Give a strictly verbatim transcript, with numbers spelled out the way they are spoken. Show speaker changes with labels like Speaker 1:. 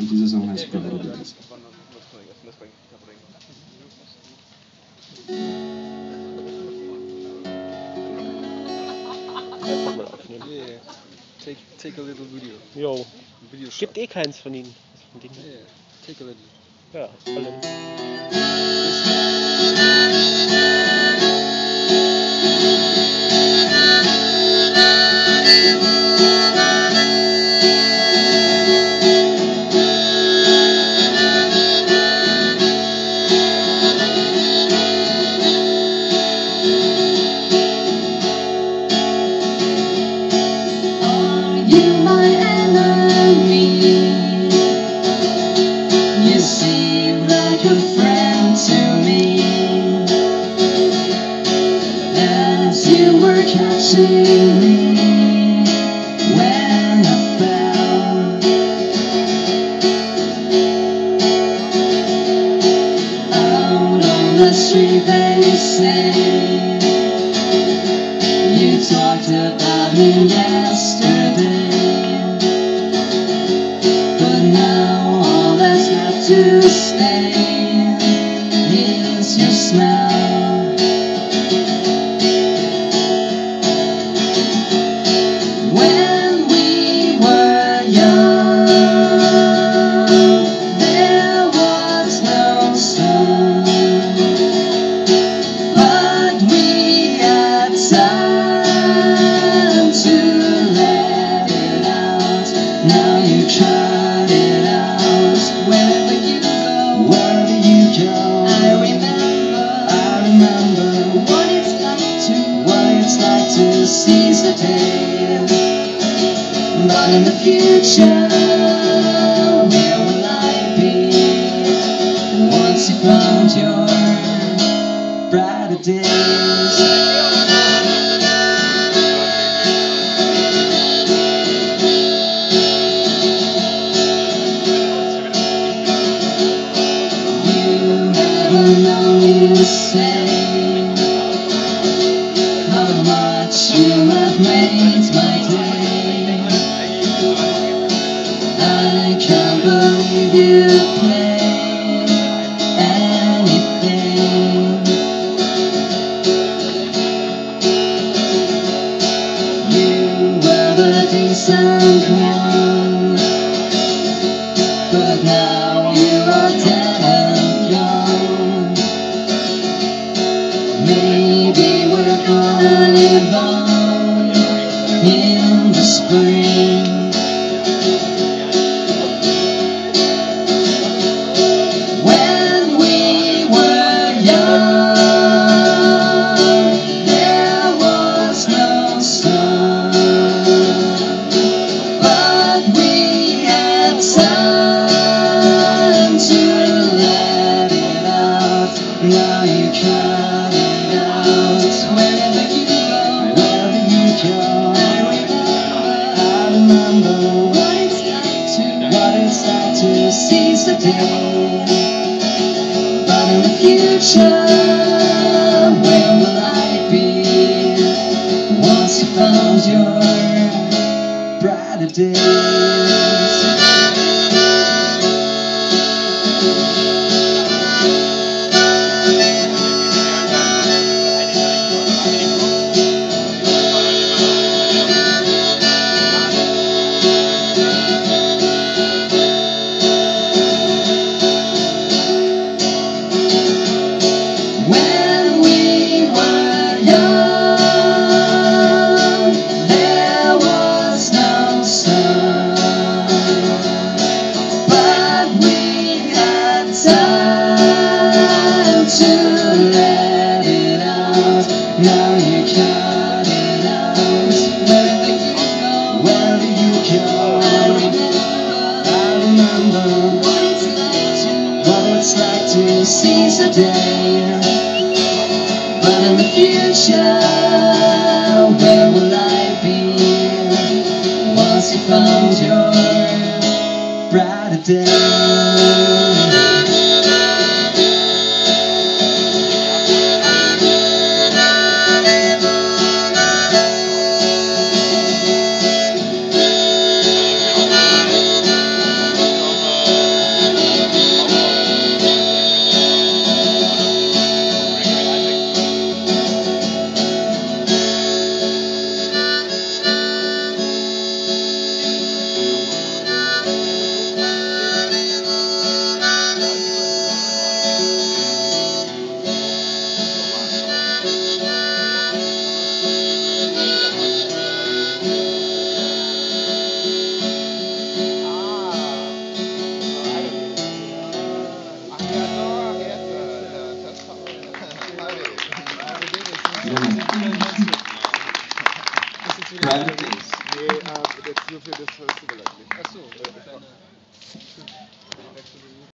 Speaker 1: Und dieser Song heißt Providence.
Speaker 2: Einfach mal aufnehmen.
Speaker 3: Yeah, take take a little video.
Speaker 2: Jo.
Speaker 3: Video shot.
Speaker 2: Gibt eh keins von ihnen. Von denen.
Speaker 3: Yeah, take a little.
Speaker 2: Ja, alle.
Speaker 4: Catching me when I fell out on the street. They say you talked about me yesterday, but now all that's left to stay is your smell. Tried it out. Wherever you go, wherever you go, I remember, I remember what it's like to, what it's like to seize the day. But in the future, where will I be once you found your brighter days? You say how much you have made my day. I can't believe you play anything. You were the decent one, but now you are dead and gone. Maybe we're gonna live on in the spring. When we were young, there was no sun, but we had time to let it out. Now you can't. Wherever you go, wherever you go, I remember what it's like to, what it's like to seize the day. But in the future, where will I be once you found your brighter days? There was no sun,
Speaker 1: Private Place.
Speaker 5: Nee, äh, jetzt nur für das Festival eigentlich.
Speaker 3: Achso,